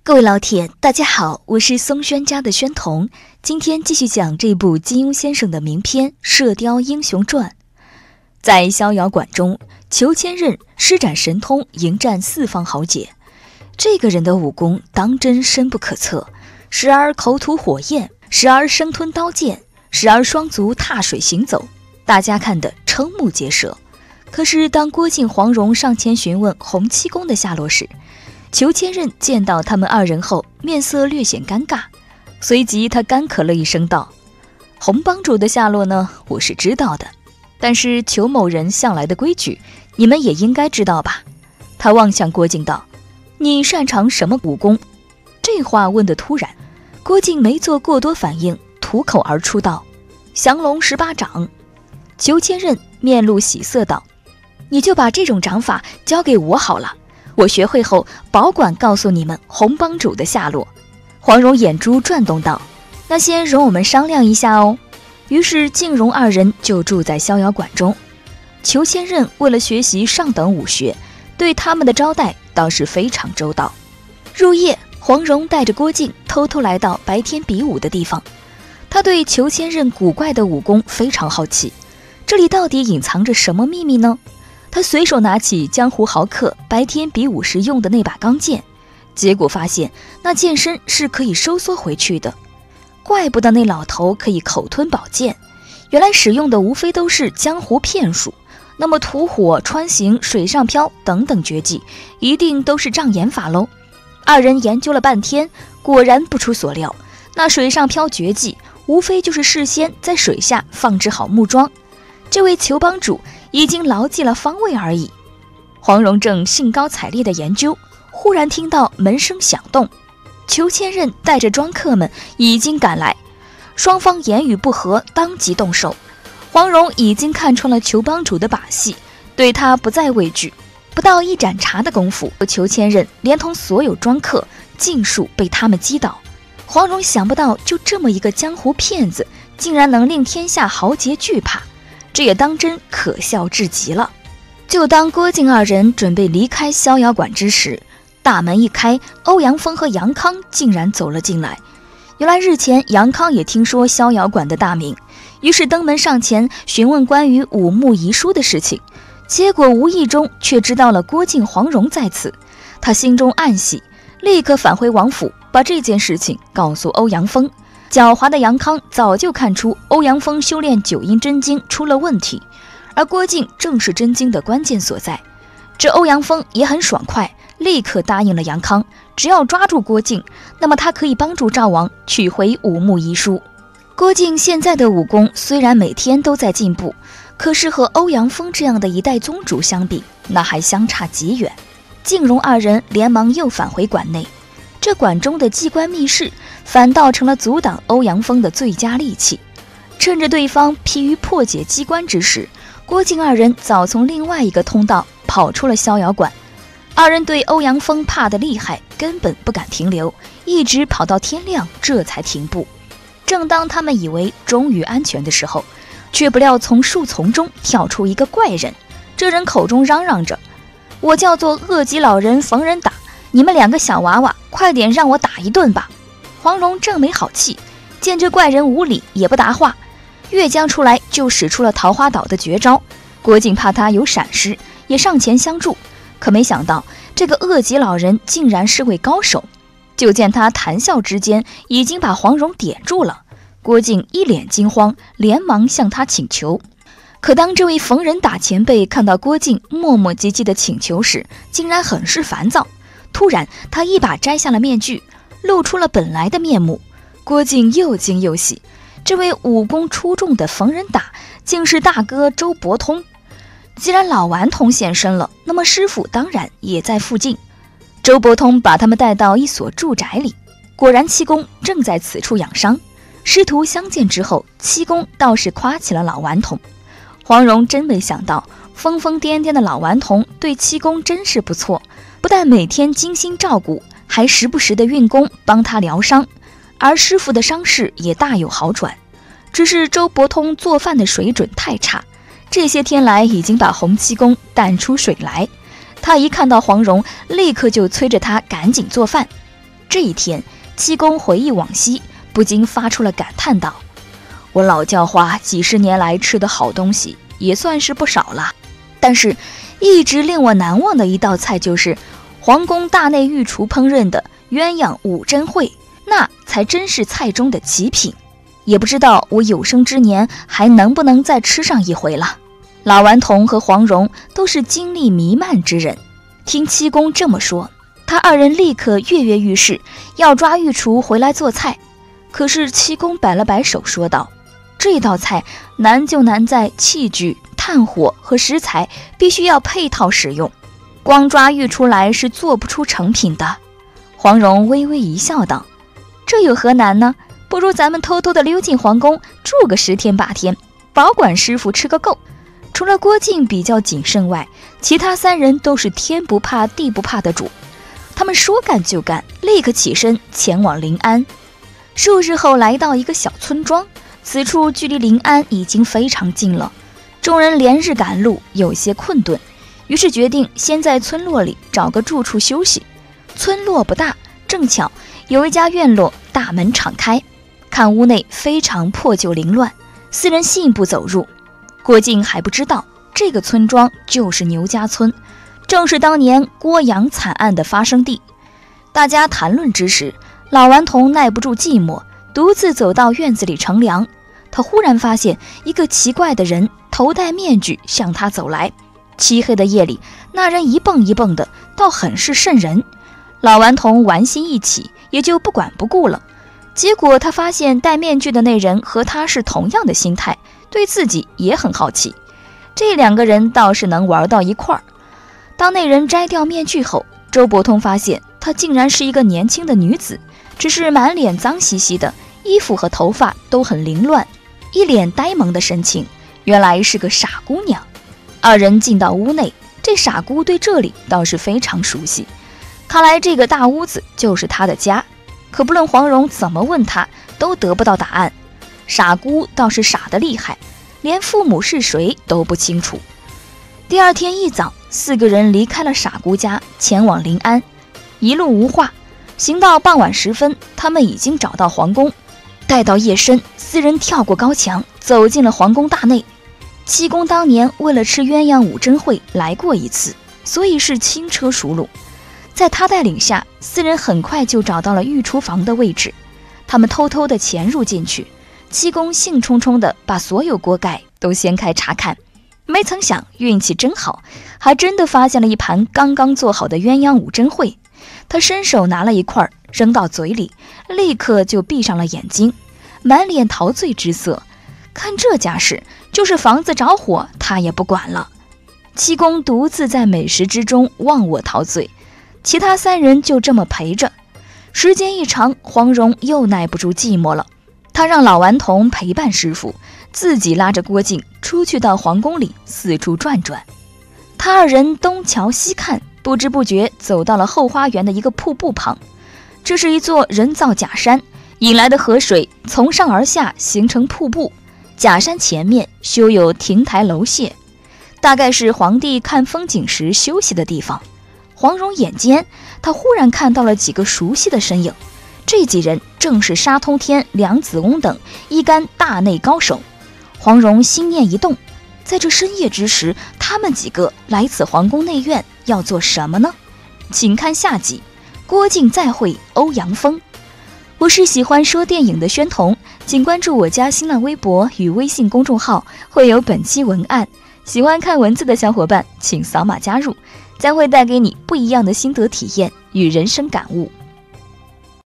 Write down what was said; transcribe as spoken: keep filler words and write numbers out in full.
各位老铁，大家好，我是松轩家的轩彤，今天继续讲这部金庸先生的名篇《射雕英雄传》。在逍遥馆中，裘千仞施展神通迎战四方豪杰。这个人的武功当真深不可测，时而口吐火焰，时而生吞刀剑，时而双足踏水行走，大家看得瞠目结舌。可是当郭靖、黄蓉上前询问洪七公的下落时，裘千仞见到他们二人后，面色略显尴尬，随即他干咳了一声道：洪帮主的下落呢，我是知道的，但是裘某人向来的规矩，你们也应该知道吧。他望向郭靖道：你擅长什么武功？这话问得突然，郭靖没做过多反应，吐口而出道：降龙十八掌。裘千仞面露喜色道：你就把这种掌法交给我好了，我学会后保管告诉你们洪帮主的下落。黄蓉眼珠转动道：那先容我们商量一下哦。于是靖荣二人就住在逍遥馆中。裘千仞为了学习上等武学，对他们的招待倒是非常周到。入夜，黄蓉带着郭靖偷偷来到白天比武的地方。他对裘千仞古怪的武功非常好奇，这里到底隐藏着什么秘密呢？他随手拿起江湖豪客白天比武时用的那把钢剑，结果发现那剑身是可以收缩回去的。怪不得那老头可以口吞宝剑，原来使用的无非都是江湖骗术。那么吐火、穿行、水上漂等等绝技，一定都是障眼法喽。二人研究了半天，果然不出所料，那水上漂绝技无非就是事先在水下放置好木桩，这位裘帮主已经牢记了方位而已。黄蓉正兴高采烈地研究，忽然听到门声响动，裘千仞带着庄客们已经赶来，双方言语不合，当即动手。黄蓉已经看穿了裘帮主的把戏，对他不再畏惧。不到一盏茶的功夫，裘千仞连同所有庄客尽数被他们击倒。黄蓉想不到，就这么一个江湖骗子，竟然能令天下豪杰惧怕，这也当真可笑至极了。就当郭靖二人准备离开逍遥馆之时，大门一开，欧阳锋和杨康竟然走了进来。原来日前杨康也听说逍遥馆的大名，于是登门上前询问关于武穆遗书的事情，结果无意中却知道了郭靖、黄蓉在此。他心中暗喜，立刻返回王府，把这件事情告诉欧阳锋。狡猾的杨康早就看出欧阳锋修炼九阴真经出了问题，而郭靖正是真经的关键所在。这欧阳锋也很爽快，立刻答应了杨康，只要抓住郭靖，那么他可以帮助赵王取回武穆遗书。郭靖现在的武功虽然每天都在进步，可是和欧阳锋这样的一代宗主相比，那还相差极远。靖荣二人连忙又返回馆内，这馆中的机关密室反倒成了阻挡欧阳锋的最佳利器。趁着对方疲于破解机关之时，郭靖二人早从另外一个通道跑出了逍遥馆。二人对欧阳锋怕得厉害，根本不敢停留，一直跑到天亮，这才停步。正当他们以为终于安全的时候，却不料从树丛中跳出一个怪人。这人口中嚷嚷着：我叫做恶极老人逢人打，你们两个小娃娃快点让我打一顿吧。黄蓉正没好气，见这怪人无礼也不答话，跃将出来就使出了桃花岛的绝招。郭靖怕他有闪失，也上前相助，可没想到这个恶极老人竟然是位高手。就见他谈笑之间已经把黄蓉点住了。郭靖一脸惊慌，连忙向他请求。可当这位逢人打前辈看到郭靖磨磨唧唧的请求时，竟然很是烦躁。突然他一把摘下了面具，露出了本来的面目。郭靖又惊又喜，这位武功出众的逢人打竟是大哥周伯通。既然老顽童现身了，那么师傅当然也在附近。周伯通把他们带到一所住宅里，果然七公正在此处养伤。师徒相见之后，七公倒是夸起了老顽童。黄蓉真没想到，疯疯癫癫的老顽童对七公真是不错，不但每天精心照顾，还时不时的运功帮他疗伤，而师傅的伤势也大有好转。只是周伯通做饭的水准太差，这些天来已经把洪七公淡出水来。他一看到黄蓉，立刻就催着他赶紧做饭。 这一天，七公回忆往昔，不禁发出了感叹道：我老教化几十年来吃的好东西也算是不少了，但是一直令我难忘的一道菜就是皇宫大内御厨烹饪的鸳鸯五珍烩，那才真是菜中的极品，也不知道我有生之年还能不能再吃上一回了。老顽童和黄蓉都是精力弥漫之人，听七公这么说，他二人立刻跃跃欲试，要抓御厨回来做菜。可是七公摆了摆手说道：这道菜难就难在器具、炭火和食材必须要配套使用，光抓御厨来是做不出成品的。黄蓉微微一笑道：这有何难呢？不如咱们偷偷地溜进皇宫住个十天八天，保管师傅吃个够。除了郭靖比较谨慎外，其他三人都是天不怕地不怕的主。他们说干就干，立刻起身前往临安。数日后来到一个小村庄，此处距离临安已经非常近了。众人连日赶路，有些困顿，于是决定先在村落里找个住处休息。村落不大，正巧有一家院落大门敞开，看屋内非常破旧凌乱，四人信步走入。郭靖还不知道这个村庄就是牛家村，正是当年郭阳惨案的发生地。大家谈论之时，老顽童耐不住寂寞，独自走到院子里乘凉。他忽然发现一个奇怪的人头戴面具向他走来，漆黑的夜里，那人一蹦一蹦的，倒很是瘆人。老顽童玩心一起，也就不管不顾了。结果他发现戴面具的那人和他是同样的心态，对自己也很好奇，这两个人倒是能玩到一块儿。当那人摘掉面具后，周伯通发现她竟然是一个年轻的女子，只是满脸脏兮兮的，衣服和头发都很凌乱，一脸呆萌的神情，原来是个傻姑娘。二人进到屋内，这傻姑对这里倒是非常熟悉，看来这个大屋子就是她的家。可不论黄蓉怎么问她，都得不到答案。傻姑倒是傻得厉害，连父母是谁都不清楚。第二天一早，四个人离开了傻姑家，前往临安。一路无话，行到傍晚时分，他们已经找到皇宫。待到夜深，四人跳过高墙，走进了皇宫大内。七公当年为了吃鸳鸯五珍烩来过一次，所以是轻车熟路。在他带领下，四人很快就找到了御厨房的位置。他们偷偷地潜入进去，七公兴冲冲地把所有锅盖都掀开查看。没曾想运气真好，还真的发现了一盘刚刚做好的鸳鸯五珍烩。他伸手拿了一块扔到嘴里，立刻就闭上了眼睛，满脸陶醉之色。看这架势，就是房子着火他也不管了。七公独自在美食之中忘我陶醉，其他三人就这么陪着。时间一长，黄蓉又耐不住寂寞了，她让老顽童陪伴师傅，自己拉着郭靖出去到皇宫里四处转转。他二人东瞧西看，不知不觉走到了后花园的一个瀑布旁。这是一座人造假山，引来的河水从上而下形成瀑布。假山前面修有亭台楼榭，大概是皇帝看风景时休息的地方。黄蓉眼尖，他忽然看到了几个熟悉的身影，这几人正是沙通天、梁子翁等一干大内高手。黄蓉心念一动，在这深夜之时，他们几个来此皇宫内院要做什么呢？请看下集，郭靖再会欧阳锋。我是喜欢说电影的宣彤，请关注我家新浪微博与微信公众号，会有本期文案。喜欢看文字的小伙伴请扫码加入，将会带给你不一样的心得体验与人生感悟。